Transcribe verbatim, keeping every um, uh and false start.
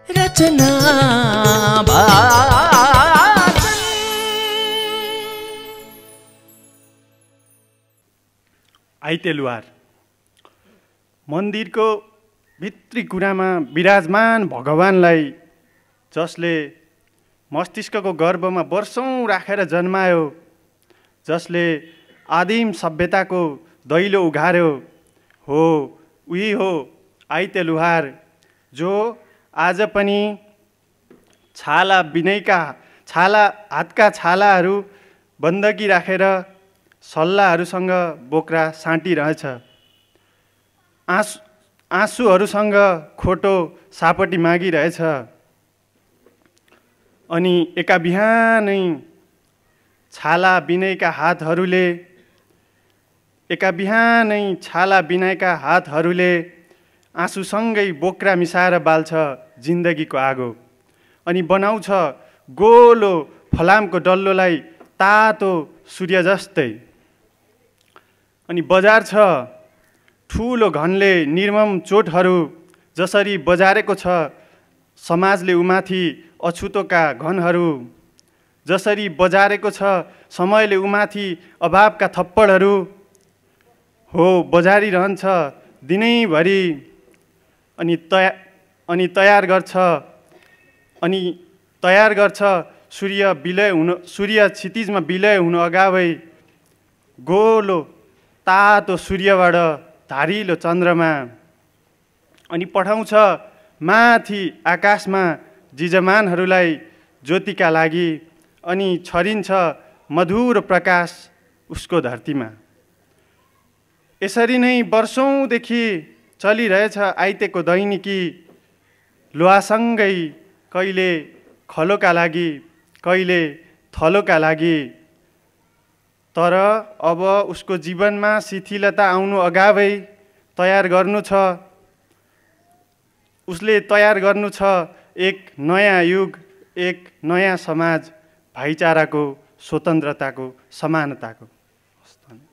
रचना आइतेलुहार मन्दिरको भित्री कुरामा विराजमान भगवानलाई जसले मस्तिष्कको गर्भमा वर्षौँ राखेर जन्मायो, जसले आदिम सभ्यताको दैलो उघार्यो, हो उही हो आइतेलुहार, जो आज पनि छाला बिनैका छाला हातका छालाहरू बन्दकी राखेर सल्लाहरूसँग बोक्रा साँटिरहेछ। आँसु आँसुहरूसँग खोटो सापटी मागिरहेछ। अनि एका बिहानै छाला बिनैका हातहरूले एका बिहानै छाला बिनाएका हातहरूले आँसुसँगै बोक्रा मिसाएर बाल्छ जिन्दगीको आगो, अनि बनाउँछ गोलो फलामको डल्लोलाई तातो सूर्य जस्तै। अनि बजार छ ठुलो घनले निर्मम चोटहरू जसरी बजारेको छ समाजले उमाथि अछुतोका घनहरू, जसरी बजारेको छ समयले उमाथि अभावका थप्पडहरू, हो बजारिरहन्छ दिनैभरि। अनि तया अनि तयार गर्छ अनि तयार गर्छ सूर्य विलय हुनु सूर्य क्षितिजमा विलय हुनु अगावै गोलो तातो सूर्यबाट धारिलो चन्द्रमा, अनि पठाउँछ माथि आकाशमा जिजमानहरूलाई ज्योतिका लागि, अनि छरिन्छ मधुर प्रकाश उसको धरतीमा। यसरी नै वर्षौँदेखि चलिरहेछ आइतेको दैनिकी, लोहासँगै कहिले खलोका लागि कहिले थलोका लागि। तर अब उसको जीवनमा शिथिलता आउनु अगावै तयार गर्नु छ, उसले तयार गर्नु छ एक नयाँ युग, एक नयाँ समाज, भाइचाराको, स्वतन्त्रताको, समानताको।